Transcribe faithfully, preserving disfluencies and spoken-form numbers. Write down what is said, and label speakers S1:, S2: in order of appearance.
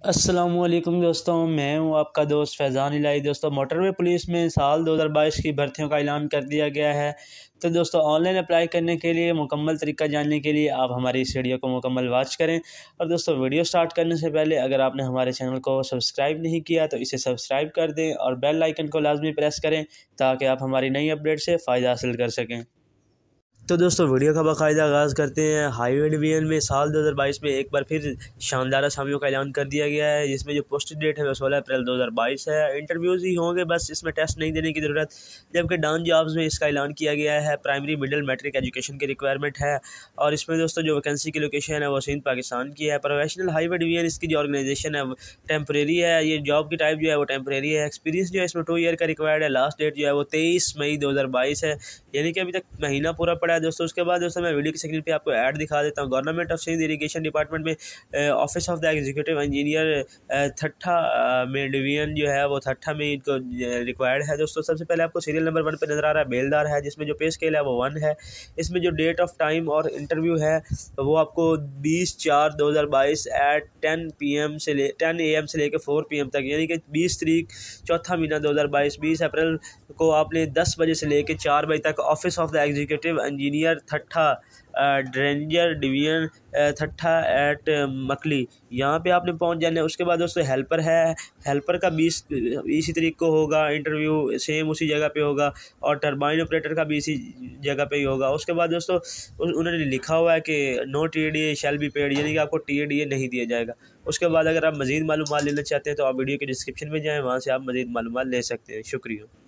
S1: अस्सलामुअलैकुम दोस्तों, मैं हूं आपका दोस्त फैज़ान इलाही। दोस्तों, मोटरवे पुलिस में साल दो हज़ार बाईस की भर्तियों का ऐलान कर दिया गया है। तो दोस्तों, ऑनलाइन अप्लाई करने के लिए मुकम्मल तरीका जानने के लिए आप हमारी इस वीडियो को मुकम्मल वॉच करें। और दोस्तों, वीडियो स्टार्ट करने से पहले अगर आपने हमारे चैनल को सब्सक्राइब नहीं किया तो इसे सब्सक्राइब कर दें और बेल आइकन को लाजमी प्रेस करें ताकि आप हमारी नई अपडेट से फ़ायदा हासिल कर सकें। तो दोस्तों, वीडियो का बाकायदा आगाज़ करते हैं। हाईवे डिवीज़न में साल दो हज़ार बाईस में एक बार फिर शानदार असामियों का ऐलान कर दिया गया है, जिसमें जो पोस्टेड डेट है वो सोलह अप्रैल दो हज़ार बाईस है। इंटरव्यूज़ ही होंगे, बस इसमें टेस्ट नहीं देने की ज़रूरत। जबकि डाउन जॉब्स में इसका ऐलान किया गया है। प्राइमरी मिडिल मैट्रिक एजुकेशन की रिक्वायरमेंट है। और इसमें दोस्तों जो वैकेंसी की लोकेशन है वो सिंध पाकिस्तान की है। प्रोफेशनल हाईवे डिवीज़न इसकी जो ऑर्गेनाइजेशन है टेम्परेरी है। ये जॉब की टाइप जो है वो टेम्परेरी है। एक्सपीरियंस जो है इसमें टू ईयर का रिक्वायर्ड है। लास्ट डेट जो है वो तेईस मई दो हज़ार बाईस है, यानी कि अभी तक महीना पूरा पड़ा है दोस्तों। उसके बाद दोस्तों मैं वीडियो की स्क्रीन पे आपको ऐड दिखा देता हूँ। Government of Sindh irrigation department में office of the executive engineer Thatta में डिवीजन जो है वो थट्ठा में इनको रिक्वायर्ड है दोस्तों। सबसे पहले आपको सीरियल नंबर वन पे नज़र आ रहा है बेलदार है, जिसमें जो पे स्केल है वो वन है। इसमें जो डेट ऑफ टाइम और इंटरव्यू है वो आपको बीस चार दो हज़ार बाईस एट टेन पी एम से ले टेन ए एम से लेकर फोर पी एम तक, यानी कि बीस तारीख चौथा महीना दो हज़ार बाईस बीस अप्रैल को आपने दस बजे से लेकर चार बजे तक office of the executive engineer Thatta drainage division Thatta at Makli, यहाँ पे आपने पहुंच जाना है। उसके बाद दोस्तों हेल्पर है, हेल्पर का बीस इसी तरीक को होगा इंटरव्यू, सेम उसी जगह पे होगा। और टरबाइन ऑपरेटर का भी इसी जगह पे ही होगा। उसके बाद दोस्तों उन्होंने लिखा हुआ है कि no T A D A shall be paid, यानी कि आपको टी ए डी ए नहीं दिया जाएगा। उसके बाद अगर आप मज़ीद मालूमात लेना चाहते हैं तो आप वीडियो के डिस्क्रिप्शन में जाएँ, वहाँ से आप मज़ीद मालूमात ले सकते हैं। शुक्रिया।